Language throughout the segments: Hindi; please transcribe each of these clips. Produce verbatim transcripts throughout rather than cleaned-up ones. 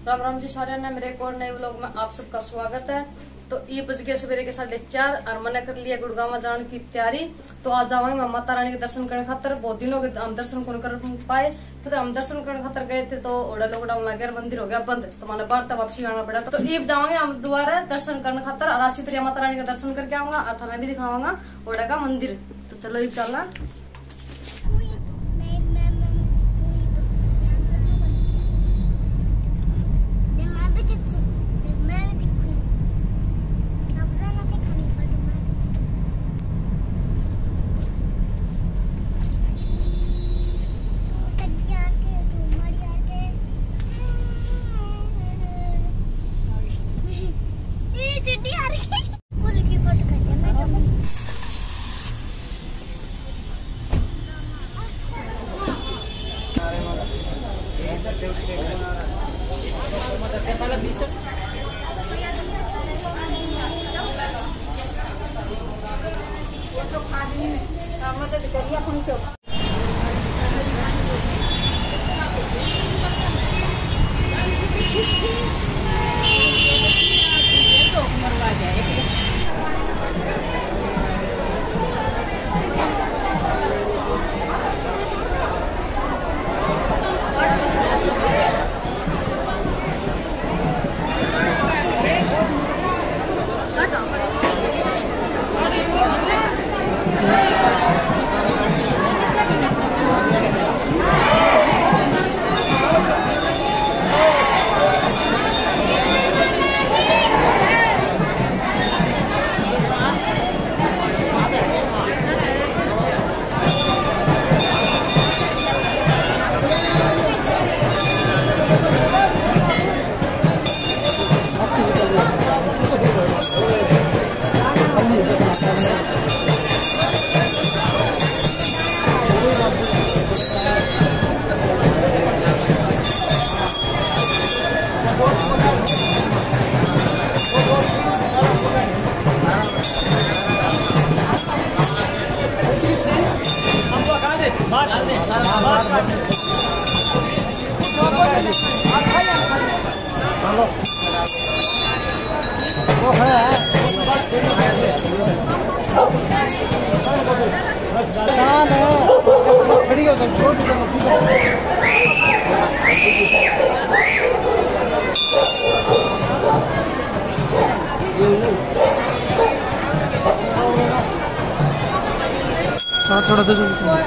राम राम जी सारे ने मेरे एक और नए व्लॉग में आप सबका स्वागत है। तो ये बज गए सवेरे के साढ़े चार और मैंने कर लिया गुड़गांव जाने की तैयारी। तो आज जावांगे मैं माता रानी के दर्शन करने खातर। बहुत दिन हो गए हम दर्शन कौन कर पाए, तो हम दर्शन करने खातर गए थे तो ओड़ा लॉकडाउन लग गया, मंदिर हो गया बंद, तो मैंने बाहर तक वापसी आना पड़ा। तो ईब जावांगे हम दोबारा दर्शन करने खातर और अच्छी तरह माता रानी का दर्शन करके आऊंगा और थाना भी दिखाऊंगा ओड़ा का मंदिर। तो चलो ईब चलना। छोड़ा दो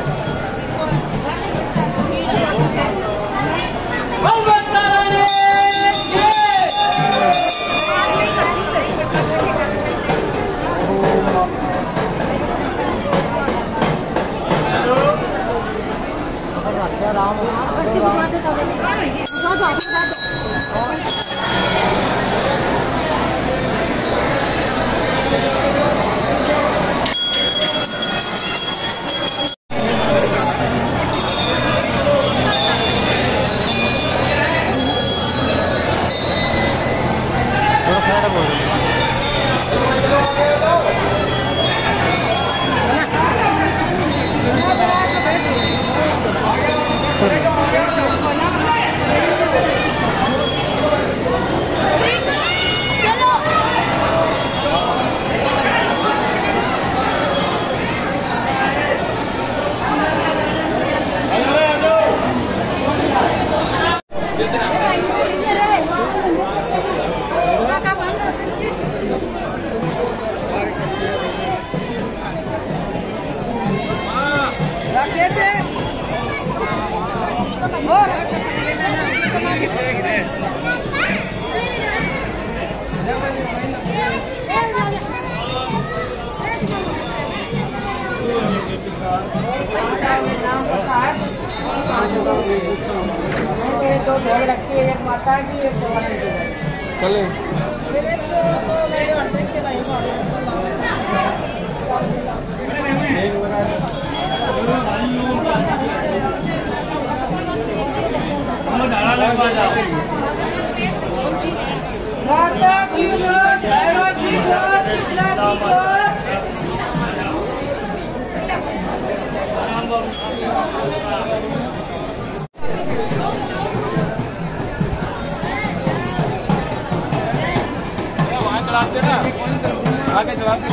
दो भोग रखी है, एक माता की एक भगवान की। चले माता की चलाते ना आगे चलाते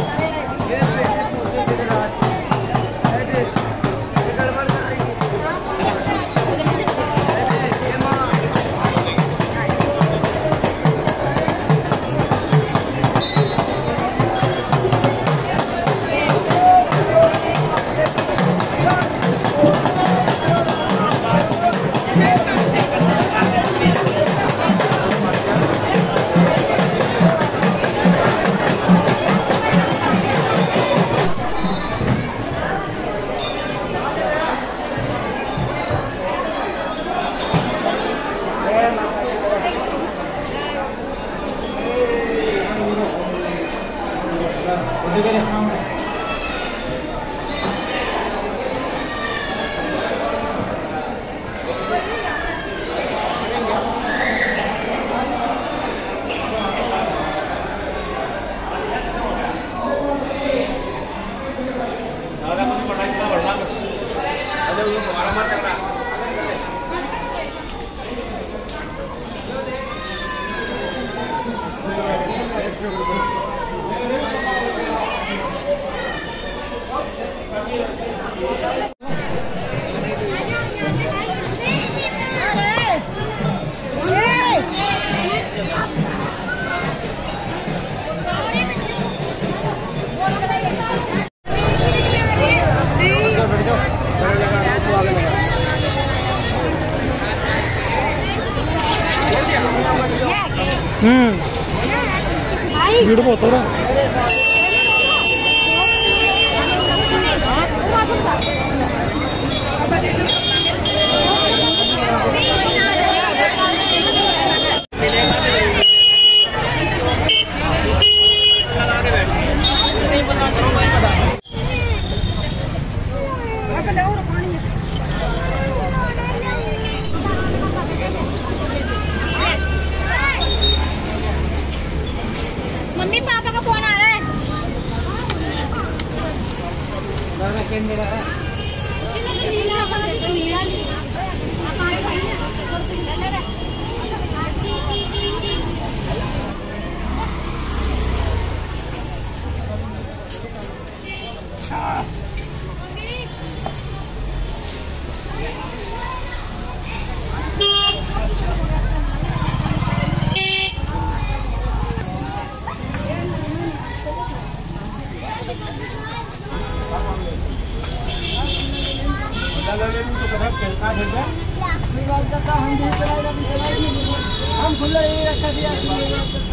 हम्म भीड़ बहुत हो रहा है। मम्मी पापा का फोन आ रहा है। हम खुला रखा दिया।